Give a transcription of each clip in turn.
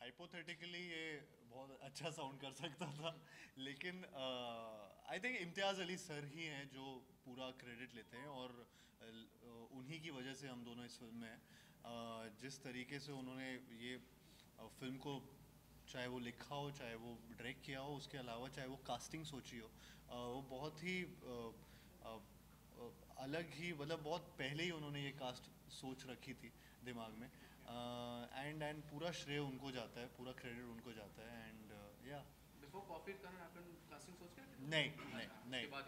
Hypothetically ये बहुत अच्छा साउंड कर सकता था, लेकिन I think Imtiaz Ali sir ही हैं जो पूरा क्रेडिट लेते हैं, और उन्हीं की वजह से हम दोनों इस फिल्म में हैं। जिस तरीके से उन्होंने ये फिल्म को, चाहे वो लिखा हो, चाहे वो डायरेक्ट किया हो, उसके अलावा चाहे वो कास्टिंग सोची हो, वो बहुत ही अलग ही, मतलब बहुत पहले ही उन्होंने ये कास्ट सोच रखी थी दिमाग में। एंड पूरा श्रेय उनको जाता है, पूरा क्रेडिट उनको जाता है। एंड या बिफोर कॉफी करना आपने कास्टिंग सोच के रखी थी? नहीं नहीं अच्छा, नहीं, उसके बाद ही।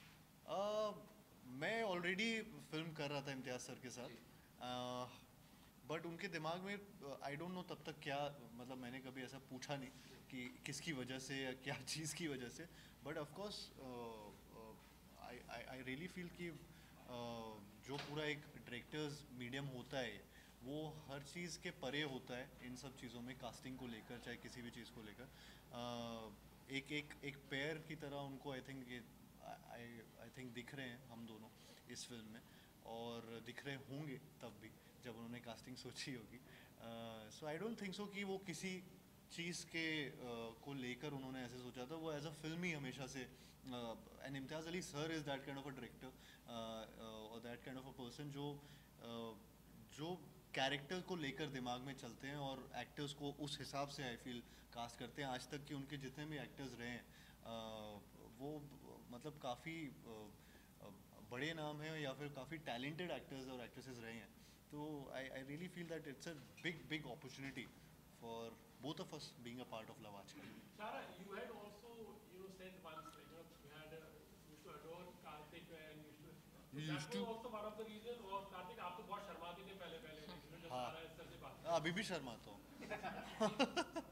मैं ऑलरेडी फिल्म कर रहा था इम्तियाज़ सर के जी। साथ, बट उनके दिमाग में आई डोंट नो तब तक क्या, मतलब मैंने कभी ऐसा पूछा नहीं कि किसकी वजह से या क्या चीज़ की वजह से। But of course I I really feel कि जो पूरा एक डायरेक्टर्स मीडियम होता है, वो हर चीज़ के परे होता है इन सब चीज़ों में, कास्टिंग को लेकर, चाहे किसी भी चीज़ को लेकर। एक एक एक पेयर की तरह उनको आई थिंक ये आई आई थिंक दिख रहे हैं हम दोनों इस फिल्म में, और दिख रहे होंगे तब भी जब उन्होंने कास्टिंग सोची होगी। सो आई डोंट थिंक सो कि वो किसी चीज़ के को लेकर उन्होंने ऐसे सोचा था। वो एज अ फिल्म ही हमेशा से, and Imtiaz Ali sir is that kind of a director और that kind of a person जो कैरेक्टर को लेकर दिमाग में चलते हैं और एक्टर्स को उस हिसाब से आई फील कास्ट करते हैं। आज तक के उनके जितने भी एक्टर्स रहे हैं, वो मतलब काफ़ी बड़े नाम हैं, या फिर काफ़ी टैलेंटेड एक्टर्स और एक्ट्रेसेस रहे हैं। तो I really feel that it's a big big opportunity for both of us being a part of Love Aajkal. Shara, you had also, said once, like, you had, used to adore Karthik and used to. You So used that to? was also one of the reasons. और कार्तिक आप तो बहुत शर्माते थे पहले पहले, जब हाँ, सारा सर से बात करते अभी भी शर्माता हूँ। थे.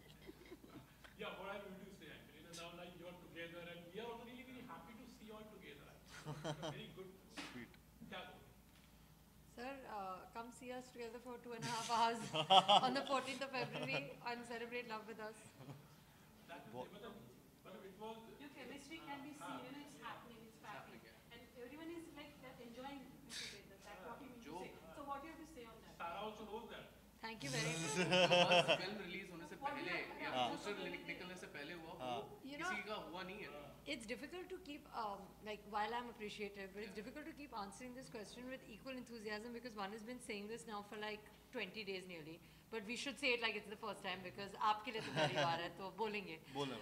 Yeah, what I mean to say actually, now like you're together and we are also really really happy to see you all together. Actually, it's a very good. Sweet. क्या Sir, come see us together for 2.5 hours on the 14th of February and celebrate love with us. that is मतलब it was. Your chemistry can be seen, it's happening, it's happening. And everyone is like that enjoying it together. That's what you mean to say. So what do you have to say on that? Sarah also knows that. Thank you very much. Film release होने से पहले या poster निकलने से पहले हुआ, वो किसी का हुआ नहीं है। It's difficult to keep, like, while I'm appreciative, but it's difficult to keep answering this question with equal enthusiasm because one has been saying this now for like 20 days nearly. But we should say it like it's the first time because आपके लिए तो पहली बार है तो बोलेंगे.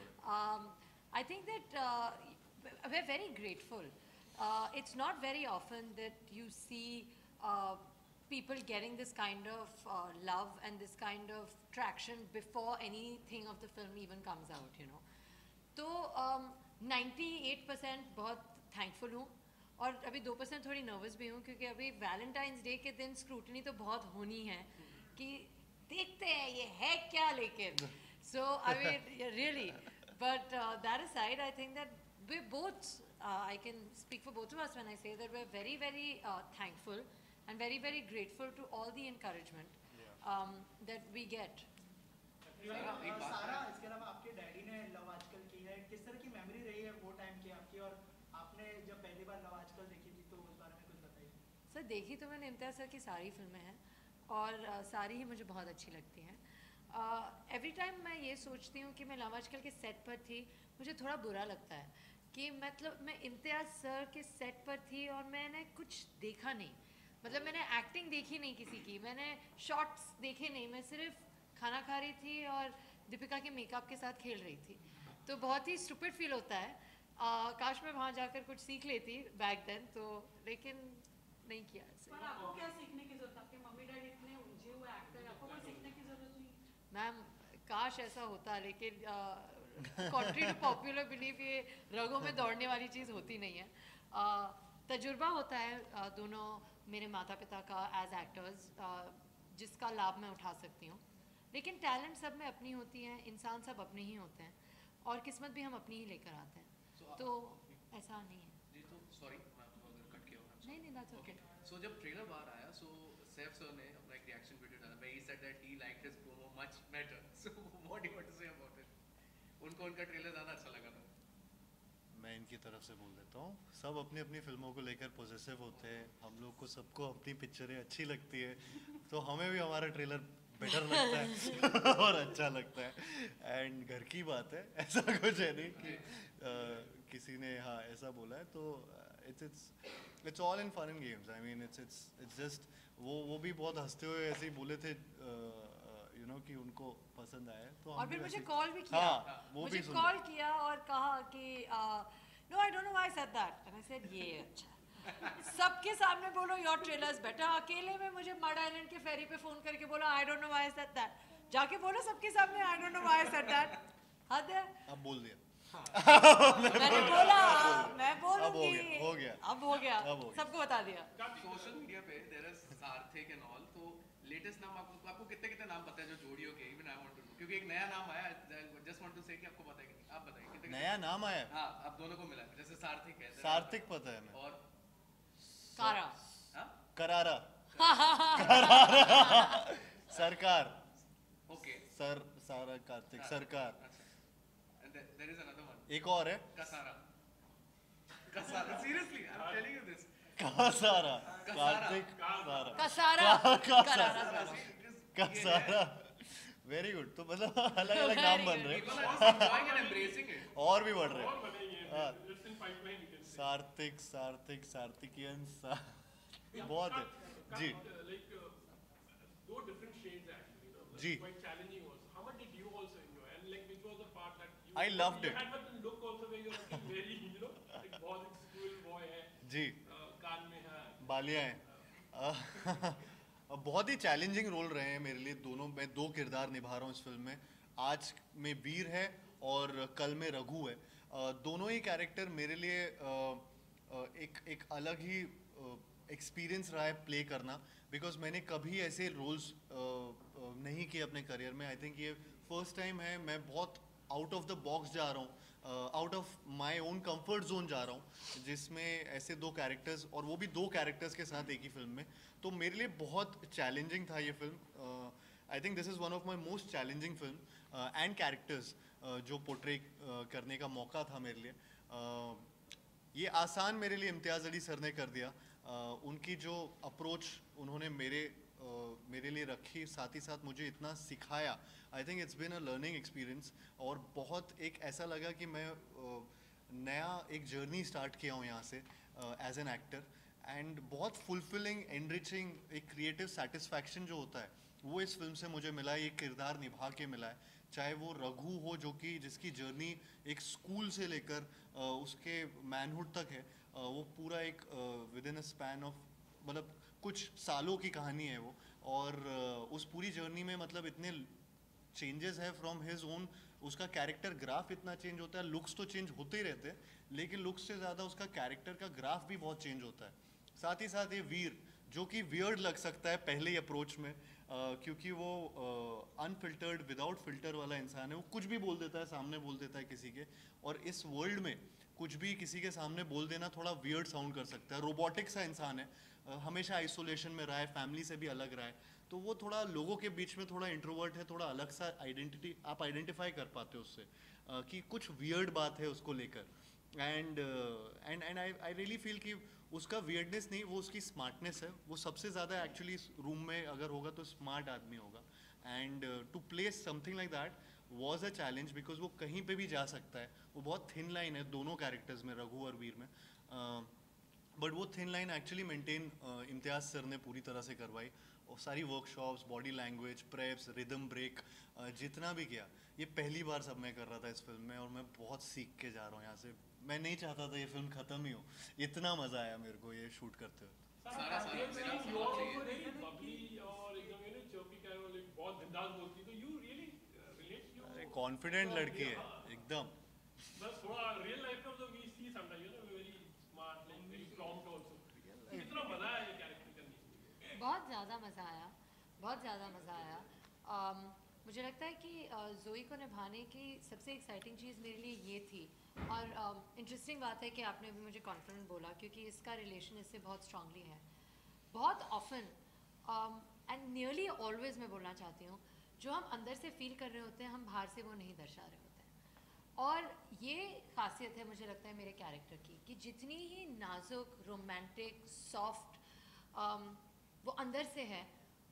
I think that we're very grateful. It's not very often that you see people getting this kind of love and this kind of traction before anything of the film even comes out, तो 98% बहुत thankful हूँ, और अभी 2% थोड़ी nervous भी हूँ क्योंकि अभी वैलेंटाइंस डे के दिन स्क्रूटनी तो बहुत होनी है कि देखते हैं ये है क्या, लेकिन so I mean really, but that aside, I think that we both, I can speak for both of us when I say that we're very very thankful and very very grateful to all the encouragement that we get. सारा, इसके अलावा आपके daddy ने love आजकल की है, किस तरह की मेमोरी रही है वो टाइम की आपकी, और आपने जब पहली बार लव आजकल देखी थी तो उस बारे में कुछ बताइए। सर देखी तो मैंने इम्तियाज़ सर की सारी फिल्में हैं और सारी ही मुझे बहुत अच्छी लगती हैं। एवरी टाइम मैं ये सोचती हूँ कि मैं लव आजकल के सेट पर थी, मुझे थोड़ा बुरा लगता है कि मतलब मैं इम्तियाज़ सर के सेट पर थी और मैंने कुछ देखा नहीं, मतलब मैंने एक्टिंग देखी नहीं किसी की, मैंने शॉट्स देखे नहीं, मैं सिर्फ खाना खा रही थी और दीपिका के मेकअप के साथ खेल रही थी, तो बहुत ही स्टूपिड फील होता है। काश मैं वहाँ जाकर कुछ सीख लेती बैक देन, तो लेकिन नहीं किया ऐसे। पर आपको क्या सीखने की जरूरत है? आपके मम्मी डैडी इतने उलझे हुए एक्टर, आपको कोई सीखने की जरूरत नहीं? मैम काश ऐसा होता, लेकिन कॉन्ट्री टू पॉपुलर बिलीफ ये रगों में दौड़ने वाली चीज़ होती नहीं है। तजुर्बा होता है दोनों मेरे माता पिता का एज एक्टर्स, जिसका लाभ मैं उठा सकती हूँ, लेकिन टैलेंट सब में अपनी होती है, इंसान सब अपने ही होते हैं और किस्मत भी हम अपनी ही लेकर आते हैं, तो ऐसा नहीं है। जी, तो सॉरी मैं आपको अगर कट किया हूँ। नहीं दैट्स ओके। सो जब ट्रेलर बाहर आया, सो सैफ सर ने अपना एक रिएक्शन वीडियो डाला, he said that he liked his promo much better. So what do you want to say about it? उनको उनका ट्रेलर ज़्यादा अच्छा लगा था। मैं इनकी तरफ से बोल देता हूँ, सब अपनी अपनी फिल्मों को लेकर पॉजिटिव होते हैं, हम लोग को सबको अपनी पिक्चरें अच्छी लगती है, तो हमें भी हमारा ट्रेलर बेटर लगता है और अच्छा लगता है। एंड घर की बात है, ऐसा कुछ है नहीं कि किसी ने हाँ ऐसा बोला है। तो it's all in fun and games. I mean it's just वो भी बहुत हंसते हुए ऐसे ही बोले थे यू नो कि उनको पसंद आया। तो और हम फिर भी मुझे वैसे- कॉल भी किया। हाँ वो मुझे भी सुन कॉल किया और कहा कि no I don't know why I said that and I said ये अच्छा सबके सामने बोलो योर ट्रेलर इज बेटर। अकेले में मुझे मड आइलैंड के फेरी पे फोन करके बोलो I don't know why I said that. जाके बोलो सबके सामने I don't know why I said that. हद है। अब बोल दिया। मैंने बोला मैं अब हो बोलूंगी। गया, हो गया। अब हो गया अब हो गया। सबको बता दिया। सोशल मीडिया पे there is Sarthik and all. तो लेटेस्ट नाम आपको कितने कितने नाम पता है जो जोड़ियों के? Even I want to know, क्योंकि एक नया नाम आया है। जस्ट वांट टू से कि आपको पता है कि नहीं? आप बताइए कितने नया नाम आया है? हाँ आप दोनों को मिला है। जैसे सार्थिक है, सार्थिक पता है मैं। और कारा हाँ करारा सरकार ओके सर सारा कार्तिक सरकार। अच्छा and there is another one एक और है Kasara. Kasara seriously I am telling you this. Kasara Kartik Sara Kasara Kasara Kasara Kasara. Very good. तो मतलब अलग अलग नाम बन रहे People are just enjoying and embracing it. और भी बढ़ रहे और बनेंगे, हाँ। it's in pipeline, you can say. सार्थिक सार्थिक सार्थिकियन बहुत है जी। Like, दो different shades actually, you know, like ji. quite challenging also. How much did you also enjoy? And like, which was the part that you? I loved you it. had that look also where you're looking very, you know, like बहुत एक school boy है, जी कान में है. बालियाँ हैं। बहुत ही challenging role रहे हैं मेरे लिए दोनों। मैं दो किरदार निभा रहा हूँ इस फिल्म में। आज में वीर है और कल में रघु है। दोनों ही कैरेक्टर मेरे लिए एक अलग ही एक्सपीरियंस रहा है प्ले करना, बिकॉज मैंने कभी ऐसे रोल्स नहीं किए अपने करियर में। आई थिंक ये फर्स्ट टाइम है। मैं बहुत आउट ऑफ द बॉक्स जा रहा हूँ, out of my own comfort zone जा रहा हूँ, जिसमें ऐसे दो कैरेक्टर्स और वो भी दो कैरेक्टर्स के साथ एक ही फिल्म में। तो मेरे लिए बहुत चैलेंजिंग था ये film. I think this is one of my most challenging film and characters जो पोर्ट्रे करने का मौका था मेरे लिए। ये आसान मेरे लिए इम्तियाज़ अली सर ने कर दिया। उनकी जो अप्रोच उन्होंने मेरे लिए रखी, साथ ही साथ मुझे इतना सिखाया। I think it's been a learning experience और बहुत एक ऐसा लगा कि मैं नया एक जर्नी स्टार्ट किया हूँ यहाँ से एज एन एक्टर। एंड बहुत फुलफिलिंग, एनरिचिंग, एक क्रिएटिव सेटिस्फैक्शन जो होता है वो इस फिल्म से मुझे मिला है। ये किरदार निभा के मिला है। चाहे वो रघु हो जो कि जिसकी जर्नी एक स्कूल से लेकर उसके मैनहुड तक है, वो पूरा एक within a span of मतलब कुछ सालों की कहानी है वो। और उस पूरी जर्नी में मतलब इतने चेंजेस है फ्रॉम हिज ओन। उसका कैरेक्टर ग्राफ इतना चेंज होता है। लुक्स तो चेंज होते ही रहते हैं, लेकिन लुक्स से ज़्यादा उसका कैरेक्टर का ग्राफ भी बहुत चेंज होता है। साथ ही साथ ये वीर जो कि वियर्ड लग सकता है पहले ही अप्रोच में, क्योंकि वो अनफिल्टर्ड विदाउट फिल्टर वाला इंसान है। वो कुछ भी बोल देता है, सामने बोल देता है किसी के। और इस वर्ल्ड में कुछ भी किसी के सामने बोल देना थोड़ा वियर्ड साउंड कर सकता है। रोबोटिक सा इंसान है, हमेशा आइसोलेशन में रहा है, फैमिली से भी अलग रहा है। तो वो थोड़ा लोगों के बीच में थोड़ा इंट्रोवर्ट है, थोड़ा अलग सा आइडेंटिटी आप आइडेंटिफाई कर पाते हो उससे कि कुछ वियर्ड बात है उसको लेकर। एंड आई रियली फील कि उसका वियर्डनेस नहीं, वो उसकी स्मार्टनेस है। वो सबसे ज़्यादा एक्चुअली रूम में अगर होगा तो स्मार्ट आदमी होगा। And to play something like that was a challenge, because वो कहीं पे भी जा सकता है। वो बहुत थिन लाइन है दोनों कैरेक्टर्स में, रघु और वीर में। बट वो thin line actually maintain Imtiaz sir ने पूरी तरह से करवाई। और सारी workshops, body language, preps, rhythm break, जितना भी किया, ये पहली बार सब मैं कर रहा था इस फिल्म में। और मैं बहुत सीख के जा रहा हूँ यहाँ से। मैं नहीं चाहता था ये फिल्म ख़त्म ही हो। इतना मज़ा आया मेरे को ये शूट करते हुए। सारा I have मेरा seen you are चाहिए। also very bubbly और एकदम you know chirpy kind of like बहुत बिंदास बोलती है, तो you really relate to अरे कॉन्फिडेंट लड़की है एकदम। बस थोड़ा real life में मतलब we see sometimes you know very smart like very prompt also. कितना मजा आया ये कैरेक्टर करने में? बहुत ज़्यादा मज़ा आया, बहुत ज़्यादा मज़ा आया। मुझे लगता है कि जोई को निभाने की सबसे एक्साइटिंग चीज़ मेरे लिए ये थी। और इंटरेस्टिंग बात है कि आपने भी मुझे कॉन्फिडेंट बोला, क्योंकि इसका रिलेशन इससे बहुत स्ट्रांगली है। बहुत ऑफन एंड नियरली ऑलवेज मैं बोलना चाहती हूँ, जो हम अंदर से फील कर रहे होते हैं हम बाहर से वो नहीं दर्शा रहे होते हैं। और ये खासियत है मुझे लगता है मेरे कैरेक्टर की, कि जितनी ही नाजुक, रोमांटिक, सॉफ्ट वो अंदर से है,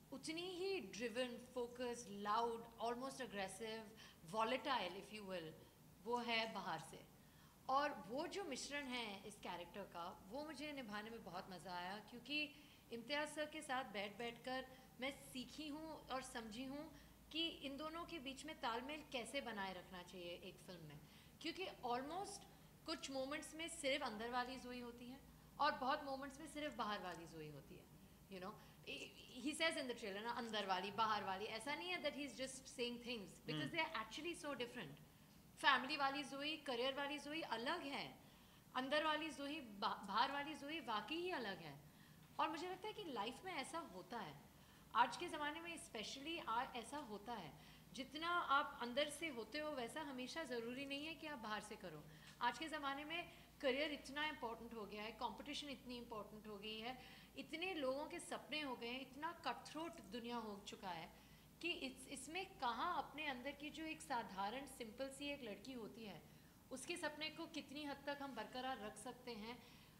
उतनी ही driven, focus, loud, almost aggressive, volatile if you will, वो है बाहर से। और वो जो मिश्रण है इस कैरेक्टर का, वो मुझे निभाने में बहुत मज़ा आया, क्योंकि इम्तियाज़ सर के साथ बैठ कर मैं सीखी हूँ और समझी हूँ कि इन दोनों के बीच में तालमेल कैसे बनाए रखना चाहिए एक फिल्म में। क्योंकि ऑलमोस्ट कुछ मोमेंट्स में सिर्फ अंदर वाली जोई होती है और बहुत मोमेंट्स में सिर्फ बाहर वाली जोई होती है। You know, he says in the trailer ना, अंदर वाली बाहर वाली, ऐसा नहीं है that he's just saying things because they are actually so different. Family वाली जोई, करियर वाली जोई अलग है, अंदर वाली जोई, बाहर वाली जोई वाकई ही अलग है। और मुझे लगता है कि लाइफ में ऐसा होता है, आज के ज़माने में स्पेशली ऐसा होता है। जितना आप अंदर से होते हो वैसा हमेशा ज़रूरी नहीं है कि आप बाहर से करो। आज के ज़माने में करियर इतना इम्पोर्टेंट हो गया है, कंपटीशन इतनी इम्पोर्टेंट हो गई है, इतने लोगों के सपने हो गए हैं, इतना कटथ्रोट दुनिया हो चुका है कि इसमें कहाँ अपने अंदर की जो एक साधारण सिंपल सी एक लड़की होती है, उसके सपने को कितनी हद तक हम बरकरार रख सकते हैं,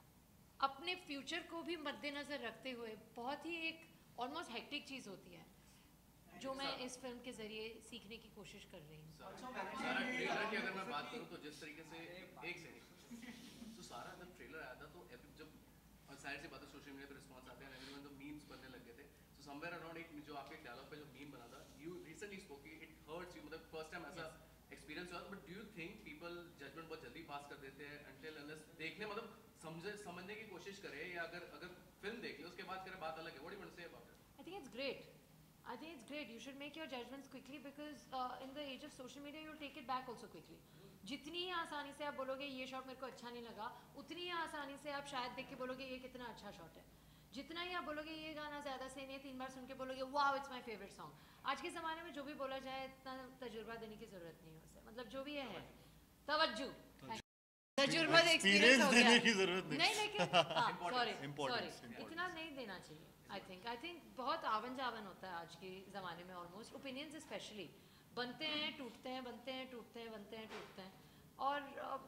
अपने फ्यूचर को भी मद्देनज़र रखते हुए। बहुत ही एक ऑलमोस्ट हेक्टिक चीज़ होती है जो मैं इस फिल्म के ज़रिए सीखने की कोशिश कर रही हूँ। सारा ट्रेलर की अगर मैं बात करूँ तो जिस तरीके से एक सेकंड, तो सारा जब ट्रेलर आया था तो जब सारी सी बातें सोशल मीडिया पे रिस्पॉन्स आते हैं, एवरीवन तो मीम्स बनने लगे थे। सो समवेयर अराउंड एक जो आपके डायलॉग पे जो मीम बना था, you recently spoke, it hurts you, मतलब फर्स्ट टाइम ऐसा एक्सपीरियंस हुआ। But do you think people judgement बहुत जल्दी पास कर देते हैं अनटिल अनलेस देखने, मतलब समझने की कोशिश करें, या अगर फिल्म देख ले उसके बाद करें, बात अलग है। What do you want to say about it? I think it's great. I think it's great. You should make your judgments quickly because in the age of social media, you'll take it back also quickly. जितनी ही आसानी से आप बोलोगे ये shot मेरे को अच्छा नहीं लगा, उतनी ही आसानी से आप शायद देख के बोलोगे ये कितना अच्छा शॉट है। जितना ही आप बोलोगे ये गाना ज़्यादा सही नहीं है, 3 बार सुन के बोलोगे wow it's my favourite song. आज के ज़माने में जो भी बोला जाए इतना तजुर्बा देने की ज़रूरत नहीं है उसे, मतलब जो भी है तवज्जो, तजुर्बा एक्सपीरियंस हो गया, देने की जरूरत नहीं लेकिन सॉरी Importance. इतना नहीं देना चाहिए। आई थिंक बहुत आवन जावन होता है आज के ज़माने में, ऑलमोस्ट ओपिनियंस स्पेशली बनते हैं टूटते हैं, बनते हैं टूटते हैं, बनते हैं टूटते हैं, और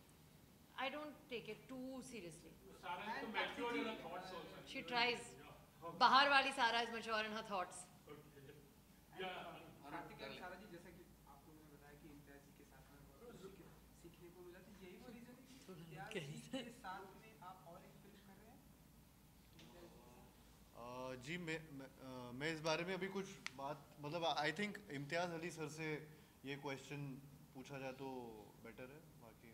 I don't take it too seriously. Sarah is matured in her thoughts also. She tries, बाहर वाली Sara is mature in her thoughts. Yeah. Kartik और सारा जी, जैसा कि आप लोगों ने बताया कि इम्तियाज जी के साथ में बहुत सीखने को मिला, तो यही वो रीजन है कि इम्तियाज जी के साथ में आप और एक फिल्म कर रहे हैं? जी मैं इस बारे में अभी कुछ बात, मतलब I think Imtiaz Ali sir से ये क्वेश्चन पूछा जाए तो बेटर है। बाकी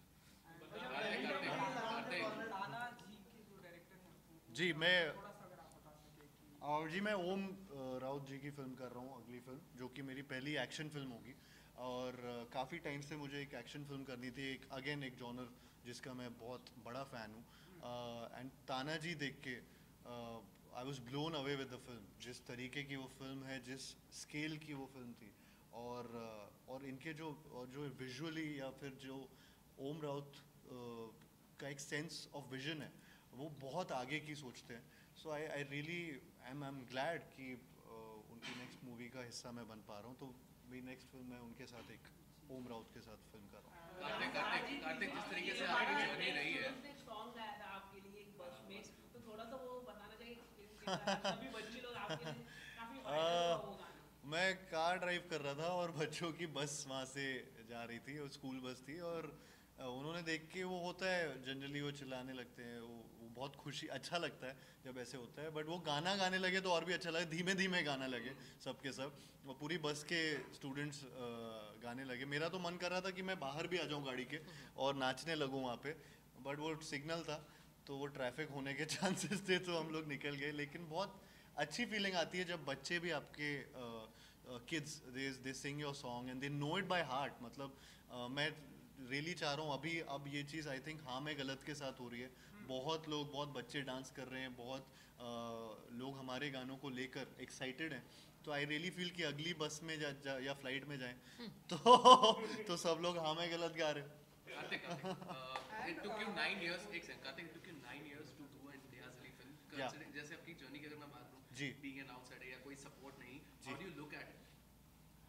राणा जी के जो डायरेक्टर हैं, जी मैं थोड़ा सा अगर आप बता सकें कि और जी मैं ओम राउत जी की फ़िल्म कर रहा हूँ, अगली फ़िल्म, जो कि मेरी पहली एक्शन फ़िल्म होगी। और काफ़ी टाइम से मुझे एक एक्शन फ़िल्म करनी थी, एक अगेन एक जॉनर जिसका मैं बहुत बड़ा फ़ैन हूँ। एंड ताना जी देख के I was blown away with the film, जिस तरीके की वो फिल्म है, जिस स्केल की वो फिल्म थी, और इनके जो विजुअली या फिर जो ओम राउत का एक सेंस ऑफ विजन है, वो बहुत आगे की सोचते हैं। So I really I am glad कि उनकी नेक्स्ट मूवी का हिस्सा मैं बन पा रहा हूँ। तो मेरी नेक्स्ट फिल्म मैं उनके साथ एक ओम राउत के साथ फिल्म कर रहा हूँ। कार्तिक जिस तरीके से आपकी जर्नी रही है, सॉन्ग गाया था आपके लिए एक बस में, तो थोड़ा सा वो बताना चाहिए सभी बच्चे लोग आपके लिए काफी वायरल हुआ वो गाना। मैं कार ड्राइव कर रहा था और बच्चों की बस वहाँ से जा रही थी, और स्कूल बस थी, और उन्होंने देख के, वो होता है जनरली वो चिल्लाने लगते हैं, वो बहुत खुशी, अच्छा लगता है जब ऐसे होता है। बट वो गाना गाने लगे तो और भी अच्छा लगे, धीमे धीमे गाना लगे सबके सब, वो पूरी बस के स्टूडेंट्स गाने लगे। मेरा तो मन कर रहा था कि मैं बाहर भी आ जाऊँ गाड़ी के और नाचने लगूँ वहाँ पे, बट वो सिग्नल था तो वो ट्रैफिक होने के चांसेस थे, तो हम लोग निकल गए। लेकिन बहुत अच्छी फीलिंग आती है जब बच्चे भी आपके kids they sing your song and they know it by heart. मतलब मैं रियली चाह रहा हूँ, अब ये चीज़ आई थिंक हाँ मैं गलत के साथ हो रही है। बहुत लोग, बहुत बच्चे डांस कर रहे हैं, बहुत लोग हमारे गानों को लेकर एक्साइटेड हैं। तो आई रियली फील कि अगली बस में या फ्लाइट में जाएं तो सब लोग हाँ मैं गलत गा रहे हैं। It took you 9 years, एक second Kartik, it took you 9 years to do an Imtiaz Ali film. Yeah. Considering जैसे आपकी जर्नी की अगर मैं बात करूँ, जी। being an outsider या कोई सपोर्ट नहीं, जी। how do you look at it?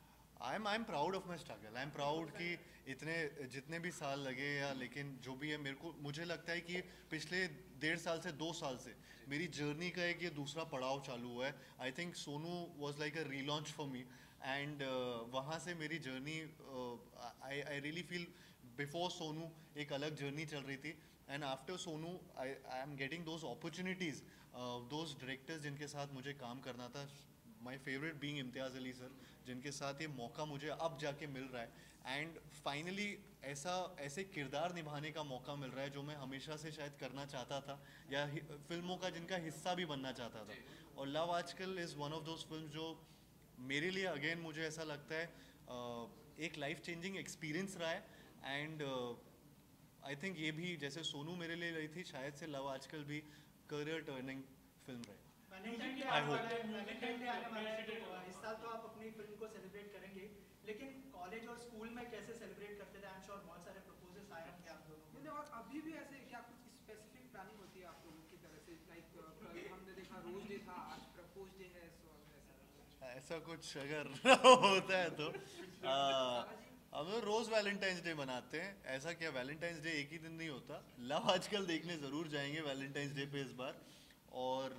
I am proud of my struggle. I am proud कि इतने जितने भी साल लगे या लेकिन जो भी है मेरे को मुझे लगता है कि पिछले 1.5 साल से 2 साल से मेरी जर्नी का एक ये दूसरा पड़ाव चालू हुआ है. I think Sonu was like a relaunch for me and वहाँ से मेरी journey I really feel before Sonu एक अलग जर्नी चल रही थी and after Sonu I am getting those opportunities, those directors जिनके साथ मुझे काम करना था. My favourite being Imtiaz Ali sir, जिनके साथ ये मौका मुझे अब जाके मिल रहा है एंड फाइनली ऐसे किरदार निभाने का मौका मिल रहा है जो मैं हमेशा से शायद करना चाहता था या फिल्मों का जिनका हिस्सा भी बनना चाहता था. और love Aajkal is one of those film जो मेरे लिए अगेन मुझे ऐसा लगता है एक लाइफ चेंजिंग एक्सपीरियंस रहा है एंड आई थिंक ये भी जैसे सोनू मेरे लिए रही थी शायद से लव आजकल भी करियर टर्निंग फिल्म रहे. वैलेंटाइन डे I आने hope. वाला है, वैलेंटाइन डे आने वाला है, तो इस साल तो आप अपनी फिल्म को सेलिब्रेट करेंगे, लेकिन कॉलेज और स्कूल में कैसे सेलिब्रेट करते थे? आई एम श्योर बहुत सारे प्रपोजल्स आए होंगे आप दोनों को. नहीं, और अभी भी ऐसे क्या कुछ स्पेसिफिक प्लानिंग होती है आप लोगों की तरफ से? लाइक हमने देखा रोज डे था, आज प्रपोज डे है, सो ऐसा कुछ अगर होता है तो हम लोग रोज वैलेंटाइंस डे मनाते हैं. ऐसा क्या वैलेंटाइंस डे एक ही दिन नहीं होता. लव आजकल देखने ज़रूर जाएंगे वैलेंटाइंस डे पे इस बार. और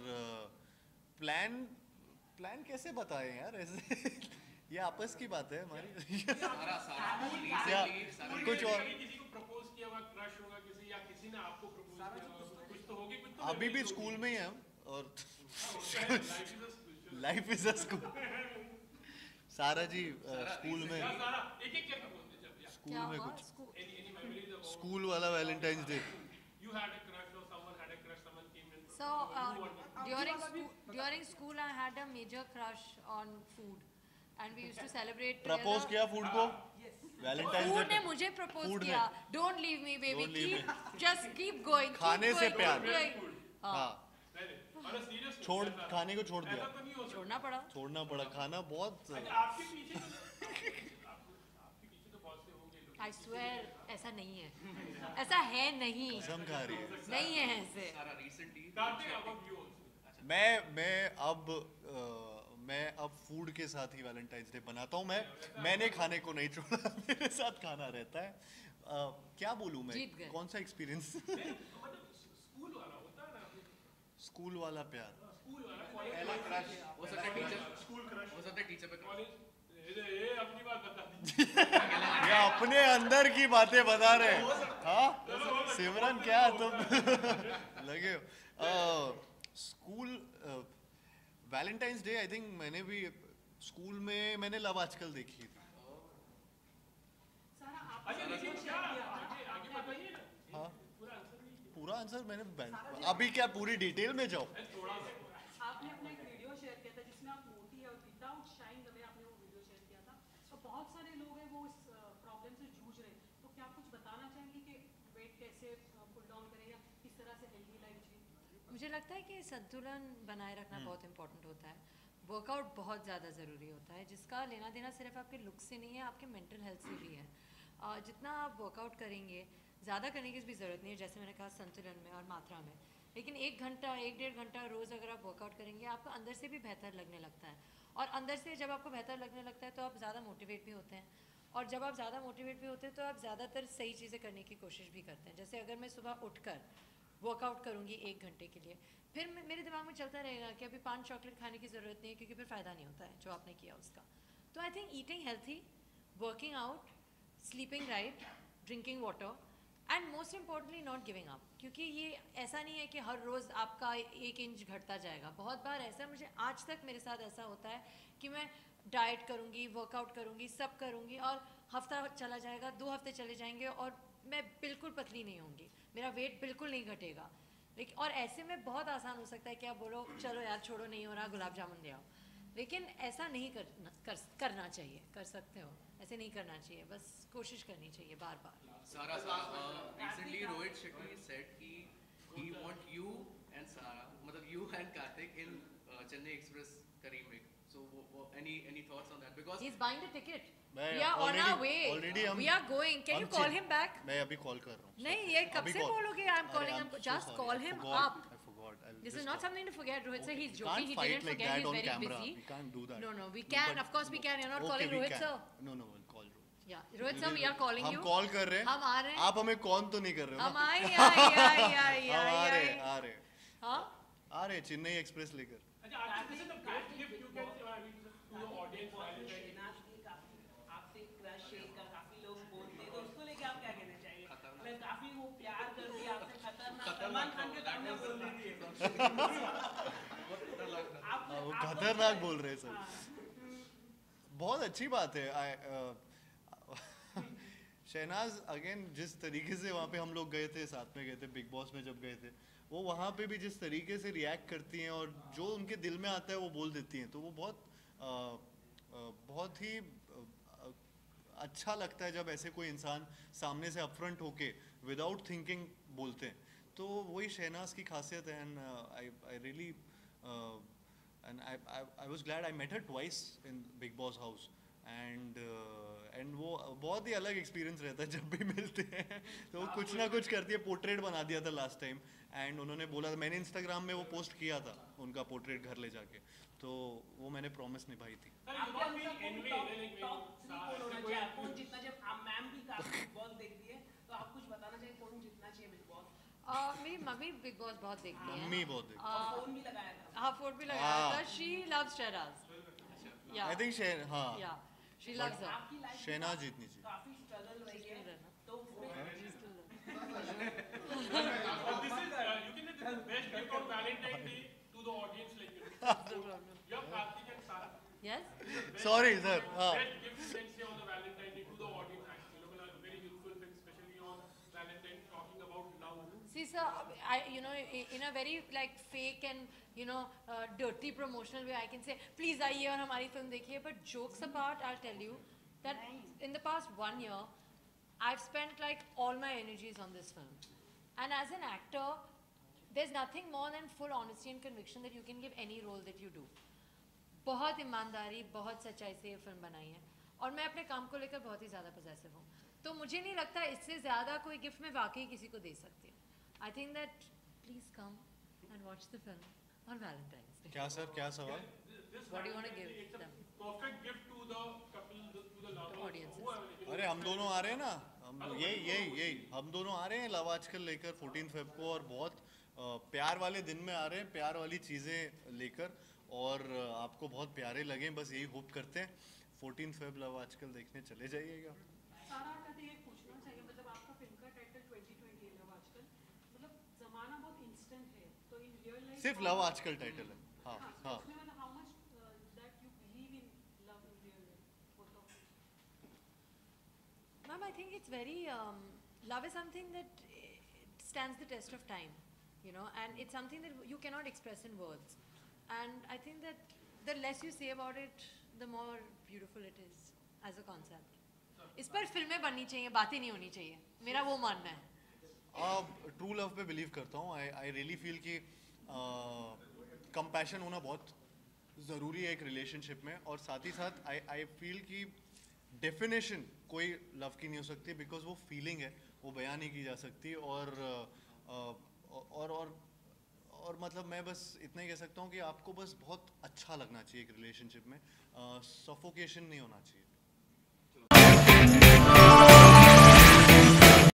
प्लान कैसे बताएं यार ऐसे ये आपस की बात है हमारी. कुछ और किसी को प्रपोज किया हुआ क्रश होगा किसी, या किसी ने आपको प्रपोज किया होगा, कुछ तो होगी, कुछ तो अभी भी स्कूल में ही हैं हम और लाइफ इज अ स्कूल. सारा जी स्कूल में एक-एक करके बोलते चल यार. स्कूल में कुछ Any memories about स्कूल वाला Valentine's day. you had a crush or someone had a crush, someone came in. So during school I had a major crush on food and we used to celebrate propose together. किया food को Valentine's Food ने day. मुझे propose Food किया. Don't leave me baby, Don't leave just keep going. खाने keep से going, प्यार. keep going. हाँ On a serious note, छोड़ ऐसा- खाने को छोड़ ऐसा दिया. तो नहीं हो सकता. छोड़ना पड़ा. छोड़ना पड़ा. खाना बहुत अच्छा, आपके पीछे आपके पीछे तो बहुत से होंगे लोग. I swear ऐसा नहीं है. ऐसा है नहीं. कसम खा रही है. नहीं है ऐसे. सारा recently Karthik, about you also. मैं अब फूड के साथ ही वैलेंटाइंस डे बनाता हूँ. मैंने खाने को नहीं छोड़ा. मेरे साथ खाना रहता है. क्या बोलूँ मैं जीत गए. कौन सा एक्सपीरियंस. स्कूल वाला होता है ना, स्कूल वाला प्यार. स्कूल वाला कॉलेज पहला क्रश हो सकता है टीचर, स्कूल क्रश हो सकता है टीचर पे crush. कॉलेज ये अपनी बात बता दीजिए. ये अपने अंदर की बातें बता रहे हैं. हाँ सिमरन क्या तुम लगे हो. School Valentine's day I think मैंने भी स्कूल में मैंने लव आजकल देखी थी. सारा आप अच्छा लेकिन क्या आगे बताइए ना. हाँ पूरा आंसर नहीं किया. पूरा आंसर मैंने अभी क्या पूरी डिटेल में जाओ. थोड़ा सा आपने अपना एक वीडियो शेयर किया था जिसमें आप मोटी है और विदाउट शाइन द वे आपने वो वीडियो शेयर किया था. तो बहुत सारे लोग हैं वो इस प्रॉब्लम से जूझ रहे हैं. तो क्या आप कुछ बताना चाहेंगे कि वेट कैसे पुल डाउन करें या किस तरह से हेल्दी लाइफ जिए? मुझे लगता है कि संतुलन बनाए रखना बहुत इंपॉर्टेंट होता है. वर्कआउट बहुत ज़्यादा ज़रूरी होता है जिसका लेना देना सिर्फ आपके लुक से नहीं है, आपके मेंटल हेल्थ से भी है. जितना आप वर्कआउट करेंगे ज़्यादा करने की भी ज़रूरत नहीं है, जैसे मैंने कहा संतुलन में और मात्रा में. लेकिन 1 घंटा 1-1.5 घंटा रोज़ अगर आप वर्कआउट करेंगे आपको अंदर से भी बेहतर लगने लगता है. और अंदर से जब आपको बेहतर लगने लगता है तो आप ज़्यादा मोटिवेट भी होते हैं. और जब आप ज़्यादा मोटिवेट भी होते हैं तो आप ज़्यादातर सही चीज़ें करने की कोशिश भी करते हैं. जैसे अगर मैं सुबह उठकर वर्कआउट करूँगी 1 घंटे के लिए, फिर मेरे दिमाग में चलता रहेगा कि अभी 5 चॉकलेट खाने की ज़रूरत नहीं है क्योंकि फिर फ़ायदा नहीं होता है जो आपने किया उसका. तो I think eating healthy, working out, sleeping right, drinking water and most importantly not giving up. क्योंकि ये ऐसा नहीं है कि हर रोज़ आपका 1 इंच घटता जाएगा. बहुत बार ऐसा मुझे आज तक मेरे साथ ऐसा होता है कि मैं डाइट करूँगी, वर्कआउट करूँगी, सब करूँगी और हफ्ता चला जाएगा, 2 हफ्ते चले जाएंगे और मैं बिल्कुल पतली नहीं होंगी, मेरा वेट बिल्कुल नहीं घटेगा. लेकिन और ऐसे में बहुत आसान हो सकता है कि आप बोलो चलो यार छोड़ो नहीं हो रहा, गुलाब जामुन ले आओ. लेकिन ऐसा नहीं करना चाहिए. कर सकते हो, ऐसे नहीं करना चाहिए, बस कोशिश करनी चाहिए बार बार. Sara, recently Rohit Shetty said he want you and Sara, मतलब you and Karthik in Chennai Express का remake. So any thoughts on that? Because He's buying the ticket. मैं We are on our way. already हम We are going. Can you call him back? मैं अभी call कर रहा हूँ. नहीं ये कब अभी से call- बोलोगे? I'm calling him. I'm so Just sorry. call I him forgot. up. I forgot. This is not something to forget. Rohit sir, he's You joking. can't He fight didn't like forget. that He's on very camera. busy. We can't do that. No, we can. But- Of course we can. You're not Okay, calling we Rohit can. sir. No, we'll call Rohit. Yeah, Rohit sir, we are calling you. हम call कर रहे हैं. हम आ रहे हैं. आप हमें call तो नहीं कर रहे हो हम ना? आए. हम आ रहे. हाँ? आ रहे चेन्नई एक्सप्रेस लेकर. अच्छा, this is the best gift you can give, I mean, to the audience. Shehnaaz की काफी आपसे क्रश है का काफी लोग बोलते हैं, तो उसको लेके आप क्या कहना चाहिए? मतलब काफी वो प्यार कर दिया आपसे, खतरनाक सलमान खान के सामने बोल रही है। वो खतरनाक बोल रहे हैं सब. बहुत अच्छी बात है. शहनाज अगेन जिस तरीके से वहाँ पे हम लोग गए थे, साथ में गए थे बिग बॉस में जब गए थे, वो वहाँ पे भी जिस तरीके से रिएक्ट करती हैं और जो उनके दिल में आता है वो बोल देती हैं, तो वो बहुत ही अच्छा लगता है जब ऐसे कोई इंसान सामने से अपफ्रंट होके विदाउट थिंकिंग बोलते हैं. तो वही शहनाज की खासियत है. And I really and I was glad I met her twice in Big Boss house and वो बहुत ही अलग एक्सपीरियंस रहता है जब भी मिलते हैं. तो वो कुछ ना कुछ करती है. पोर्ट्रेट बना दिया था लास्ट टाइम एंड उन्होंने बोला था, मैंने इंस्टाग्राम में वो पोस्ट किया था उनका पोर्ट्रेट घर ले जाके, तो वो मैंने प्रॉमिस निभाई थी. आपके अनुसार टॉप 3 कौन होना चाहिए? कौन जीतना चाहिए? आप मैम भी काफी बिग बॉस देखती है, तो आप कुछ बताना चाहिए कौन जीतना चाहिए बिग बॉस? मेरी मम्मी बिग बॉस बहुत देखती है. मम्मी बहुत देखती और फोन भी लगाया था। हाँ, फोन भी लगाया था. She loves Shehnaaz. Yeah. I think हाँ Yeah. She loves her. आपकी लाइफ शहनाज जीतनी चाहिए. काफी स्ट्रगल रही है, तो उसमें This is, you can say this is the best gift on Valentine's Day to the audience, like, you know. You have Karthik and Sarah. Yes? Sorry sir. हाँ. Best gift you can say on the Valentine's Day to the audience, actually. You know, very useful thing, especially on Valentine's, talking about love. See, sir, in a very like fake and dirty promotional way, I can say, please आइए और हमारी film देखिए. But jokes apart, I'll tell you that in the past 1 year, I've spent like all my energies on this film. And as an actor, there's nothing more than full honesty and conviction that you can give any role that you do. बहुत ईमानदारी, बहुत सच्चाई से ये film बनाई है और मैं अपने काम को लेकर बहुत ही ज़्यादा पॉजिटिव हूँ. तो मुझे नहीं लगता इससे ज़्यादा कोई गिफ्ट मैं वाकई किसी को दे सकती हूँ. I think that please come and watch the film on Valentine's Day. क्या सर, क्या सवाल? What do you want to give It's a them? perfect gift to the couple, to the lovers. audiences. Whoever, like, you know. अरे हम दोनों आ रहे हैं ना, यही हम दोनों आ रहे हैं लव आजकल लेकर 14 फेब को, और बहुत प्यार वाले दिन में आ रहे हैं, प्यार वाली चीज़ें लेकर, और आपको बहुत प्यारे लगें, बस यही होप करते हैं. 14 फेब लव आजकल देखने चले जाइएगा. सारा का तो ये पूछना चाहिए, मतलब आपका फिल्म का टाइटल 2020 है लव आजकल, मतलब जमाना बहुत इंस्टेंट है, तो इन रियल लाइफ सिर्फ लव आजकल टाइटल है. हाँ हाँ. उसमें मतलब how much that you believe in love in real life, both of you? Ma'am, I think it's very, love is something that stands the test of time, and it's something that you cannot express in words. And I think that the less you say about it, the more beautiful it is as a concept. इस पर फिल्में बननी चाहिए, बातें नहीं होनी चाहिए, मेरा वो मानना है. ट्रू लव पे बिलीव करता हूँ. आई रियली फील कि कंपैशन होना बहुत ज़रूरी है एक रिलेशनशिप में, और साथ ही साथ आई फील कि डेफिनेशन कोई लव की नहीं हो सकती, बिकॉज वो फीलिंग है, वो बयान नहीं की जा सकती. और मतलब मैं बस इतना ही कह सकता हूँ कि आपको बस बहुत अच्छा लगना चाहिए एक रिलेशनशिप में, सफोकेशन नहीं होना चाहिए.